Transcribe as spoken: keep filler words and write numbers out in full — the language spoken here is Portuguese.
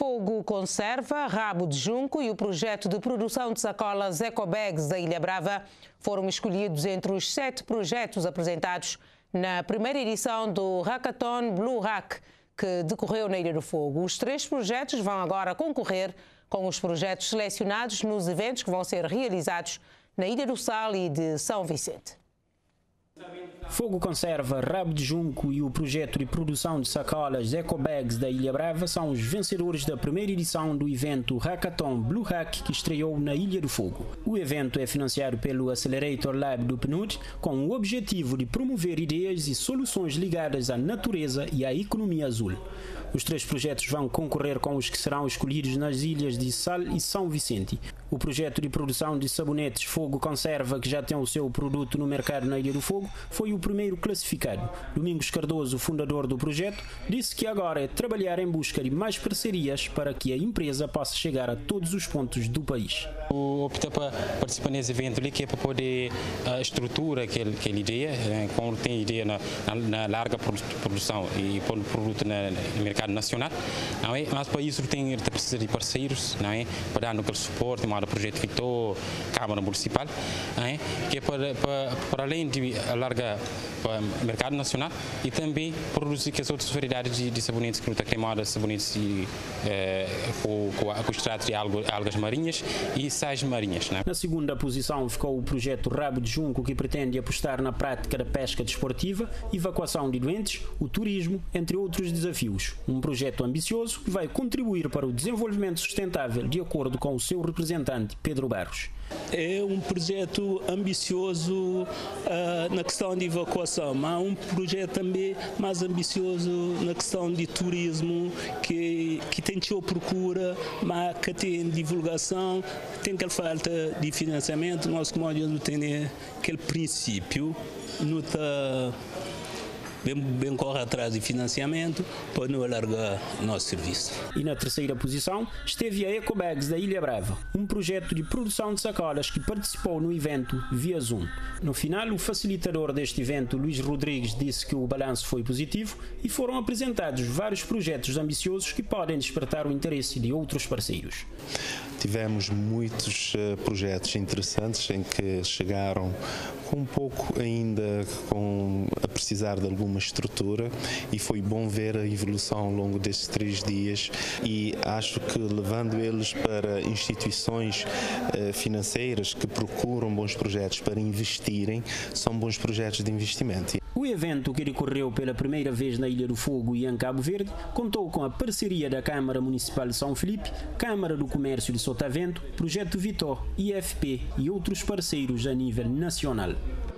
Fogo Conserva, Rabo de Junco e o projeto de produção de sacolas Ecobags da Ilha Brava foram escolhidos entre os sete projetos apresentados na primeira edição do Hackathon Blue Hack, que decorreu na Ilha do Fogo. Os três projetos vão agora concorrer com os projetos selecionados nos eventos que vão ser realizados na Ilha do Sal e de São Vicente. Fogo Conserva, Rabo de Junco e o projeto de produção de sacolas Ecobags da Ilha Brava são os vencedores da primeira edição do evento Hackathon Blue Hack, que estreou na Ilha do Fogo. O evento é financiado pelo Accelerator Lab do P N U D, com o objetivo de promover ideias e soluções ligadas à natureza e à economia azul. Os três projetos vão concorrer com os que serão escolhidos nas ilhas de Sal e São Vicente. O projeto de produção de sabonetes Fogo Conserva, que já tem o seu produto no mercado na Ilha do Fogo, foi o primeiro classificado. Domingos Cardoso, fundador do projeto, disse que agora é trabalhar em busca de mais parcerias para que a empresa possa chegar a todos os pontos do país. Eu optei para participar nesse evento ali, que é para poder a estrutura aquela, aquela ideia, quando tem ideia na, na, na larga produção e pôr o produto na, no mercado nacional, não é? Mas para isso tem que precisar de parceiros, não é? Para dar aquele suporte, o projeto Vitor, Câmara Municipal, não é? Que é para, para, para além de alargar para o mercado nacional e também produzir que as outras variedades de, de sabonetes que não está queimada, sabonetes de, eh, com, com, com extrato de algas, algas marinhas e sais marinhas. Não é? Na segunda posição ficou o projeto Rabo de Junco, que pretende apostar na prática da pesca desportiva, evacuação de doentes, o turismo, entre outros desafios. Um projeto ambicioso que vai contribuir para o desenvolvimento sustentável, de acordo com o seu representante, Pedro Barros. É um projeto ambicioso uh, na questão de evacuação, mas um projeto também mais ambicioso na questão de turismo, que, que tem sua procura, mas que tem divulgação, tem aquela falta de financiamento. Nós, como não tem aquele princípio, não está Bem, bem corre atrás de financiamento para não alargar o nosso serviço. E na terceira posição esteve a Ecobags da Ilha Brava, um projeto de produção de sacolas que participou no evento via Zoom. No final, o facilitador deste evento, Luís Rodrigues, disse que o balanço foi positivo e foram apresentados vários projetos ambiciosos que podem despertar o interesse de outros parceiros. Tivemos muitos uh, projetos interessantes em que chegaram com um pouco ainda com, a precisar de alguma estrutura, e foi bom ver a evolução ao longo destes três dias, e acho que levando eles para instituições uh, financeiras que procuram bons projetos para investirem, são bons projetos de investimento. O evento, que decorreu pela primeira vez na Ilha do Fogo e em Cabo Verde, contou com a parceria da Câmara Municipal de São Filipe, Câmara do Comércio de Sotavento, Projeto Vitor, I F P e outros parceiros a nível nacional.